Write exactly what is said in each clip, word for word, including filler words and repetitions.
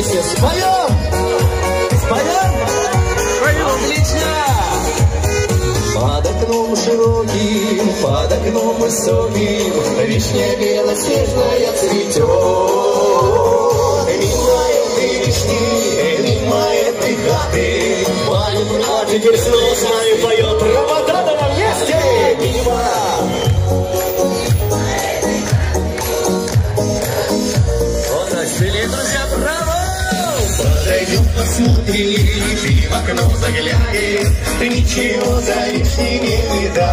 песню. Споем! Споем! Отлично! Под окном широким, под окном высоким вишня белоснежная цветет. Милая ты вишни, милая ты хаты, пальм а теперь снова с нами поет. Провода на месте! Мимо! Вот начали, друзья, браво! Подойдем, посмотрим, и в окно заглянем, ничего за вишней не видать.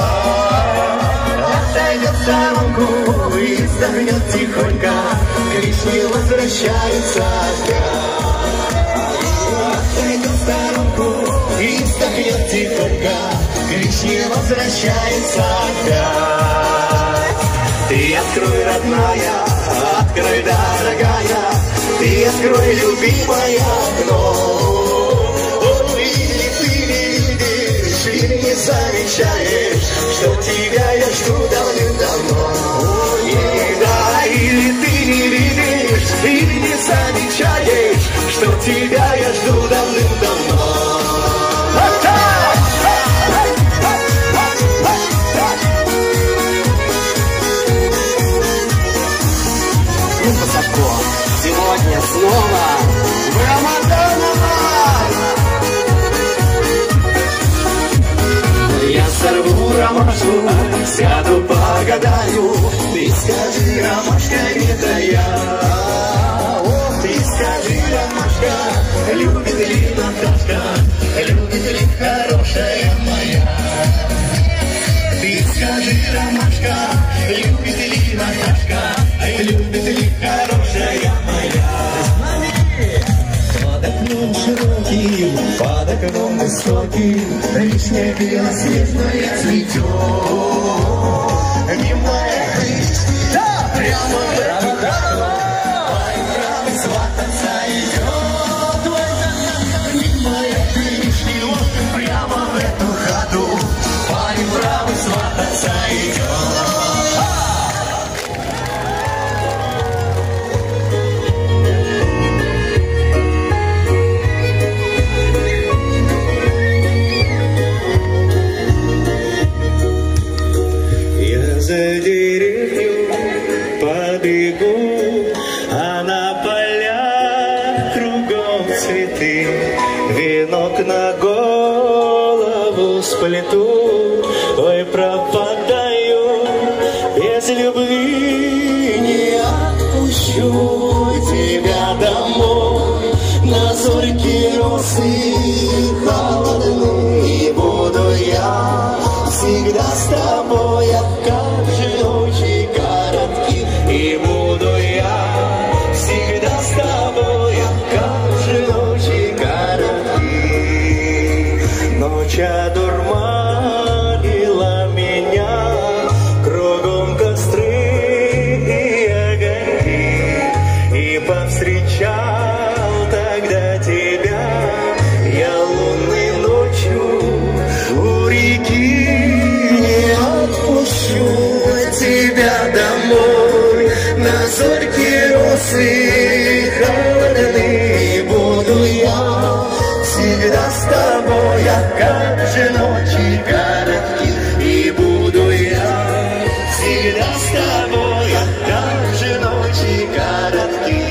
Отойдет в сторонку и вздохнет тихонько, к вишне возвращается опять. Отойдет в сторонку и вздохнет тихонько, к вишне возвращается опять. Ты открой, родная, открой, дорогая, ты открой, любимое окно. Ой, или ты не видишь, или не замечаешь, что тебя я жду давным-давно. Ой, да, или ты не видишь, или не замечаешь, что тебя я жду давным-давно. Высоко, сегодня снова в Рамаданова. Я сорву ромашку, сяду погадаю, ты скажи, ромашка, это я. О, ты скажи, ромашка, любит ли Наташка, любит ли хорошая моя. Ты скажи, ромашка, любит ли Наташка, любит ли хорошая моя. Под окном широким, под окном высоким вишня белоснежная цветет. Милая ты, да, прямо в эту хату, парень правый свататься идет. Милая ты, вишни, вот прямо в эту хату, парень правый свататься идет. За деревню побегу, а на полях кругом цветы, венок на голову сплету. Ой, пропадаю, без любви не отпущу тебя домой. На зорьке росы холодны, и буду я всегда с тобой, как же ночи коротки, и буду я всегда с тобой, как же ночи коротки. Ночь одурманила меня, кругом костры и огоньки, и повстречал тогда тебя я лунной ночью у реки. Тебя домой, на зорьке росы холодны, и буду я всегда с тобой, а как же ночи коротки, и буду я всегда с тобой, а как же ночи коротки.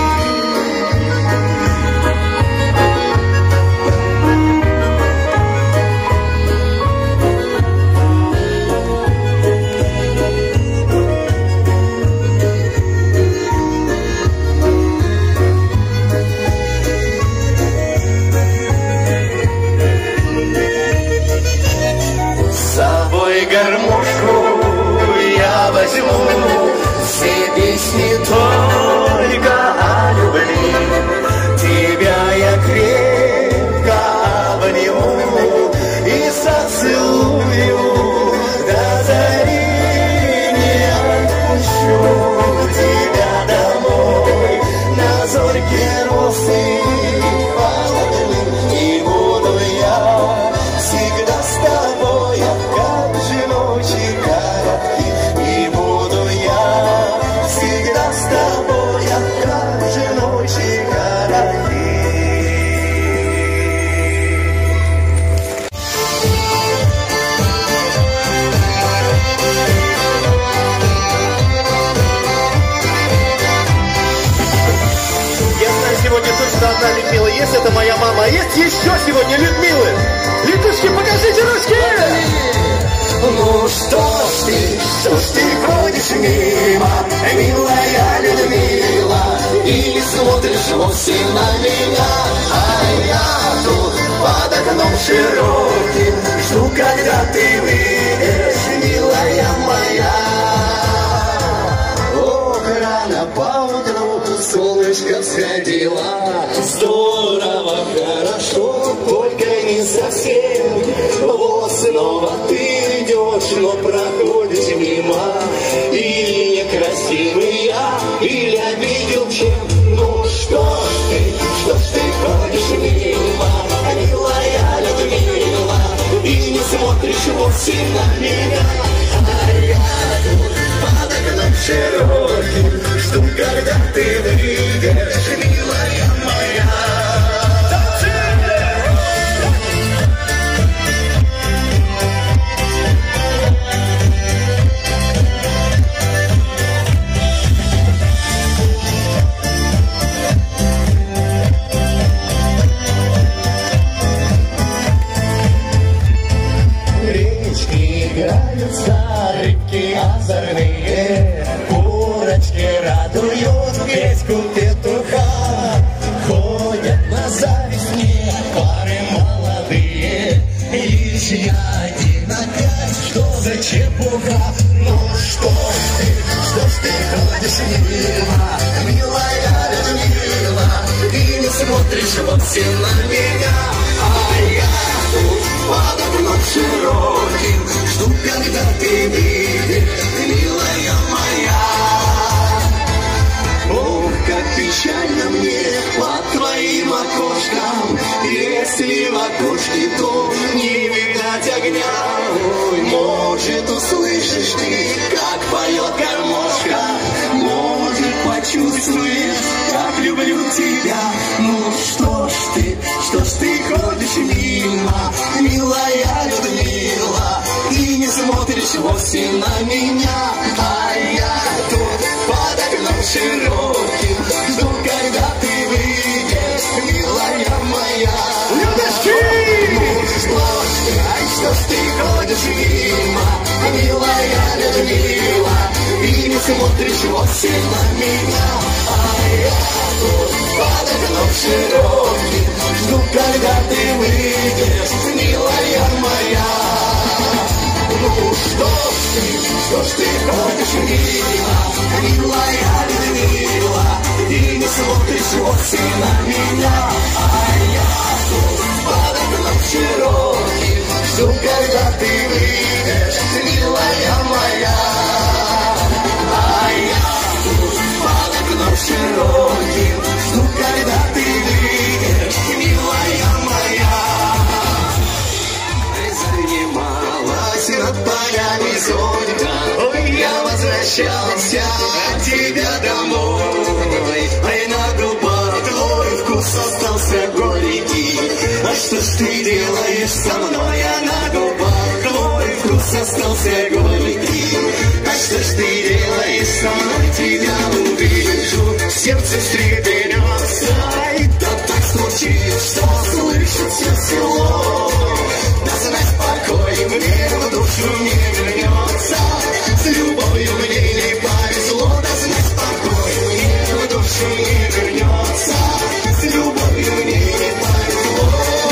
Гармошку я возьму, все песни только о любви. Тебя я крепко обниму и зацелую до зари, не отпущу тебя домой. На зорьке росы холодны, и буду я всегда с тобой, как же ночи коротки, и буду я всегда с тобой, как же ночи коротки. правда, одна Людмила есть, это моя мама. А есть еще сегодня Людмилы. Летушки, покажите ручки! Ну что ж ты, что ж ты ходишь мимо, милая Людмила, и не смотришь вовсе на меня, а я тут под окном широким жду, когда ты выйдешь, милая моя. Ох, рано поутру солнышко всходило, здорово, хорошо, только не совсем. Вот снова ты идешь, но проходишь мимо. Или некрасивый я, или обидел чем. Ну что ж ты, что ж ты ходишь мимо, милая Людмила, и не смотришь вовсе на меня. А я тут под окном широким жду, когда ты выйдешь, милая моя. Рыбки озорные, курочки радуют гречку петуха. Ходят на зависть мне пары молодые, лишь я один опять, что за чепуха. Ну что ж ты, что ж ты ходишь мимо, милая Людмила, и не смотришь вовсе на меня, а я тут под окном широким жду, когда ты выйдешь, милая моя. Ох, как печально мне под твоим окошком, если в окошке то не видать огня. Ой, может, услышишь ты, как поет гармошка, может, почувствуешь, как люблю тебя. Ну что ж ты, что ж ты ходишь мимо, милая Людмила, и не смотришь вовсе на меня, а я тут под окном широким жду, когда ты выйдешь, милая моя. Ну что ж ты, ай, что ж ты ходишь мимо, милая Людмила, и не смотришь вовсе на меня, а я тут под окном широким жду, когда ты выйдешь, милая моя. Ну что ж ты, что ж ты ходишь мимо, милая Людмила, и не смотришь вовсе на меня, а я тут под окном широким жду, когда ты выйдешь, милая моя. А я тут под окном широким жду, когда ты выйдешь, милая моя. Занималась над полями зорька, ой, я возвращался от тебя домой, ай, на губах твой вкус остался горький. А что ж ты делаешь со мной, а на губах твой вкус остался горький. А что ж ты делаешь со мной, тебя увижу, сердце встрепенется, и да так случится, что слышит все село. Да знать покой мне в душу не вернется, с любовью мне не повезло. Да знать покой мне в душу не вернется, с любовью мне не повезло.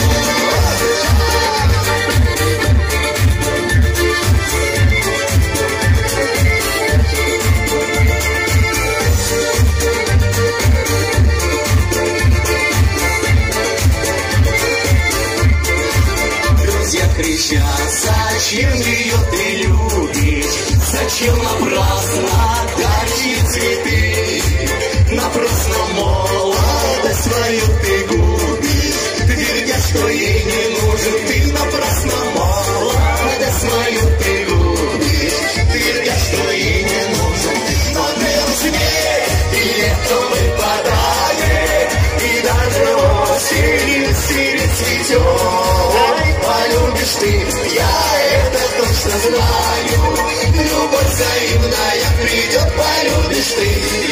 Кричат, зачем ее ты любишь, зачем напрасно даришь цветы, напрасно молодость свою ты губишь, твердя, что ей не нужен ты, напрасно молодость свою ты губишь, твердя, что ей не нужен. Но белый снег и лето выпадает, и даже осень сирень цветет. Полюбишь ты, я это точно знаю, любовь взаимная придет, полюбишь ты,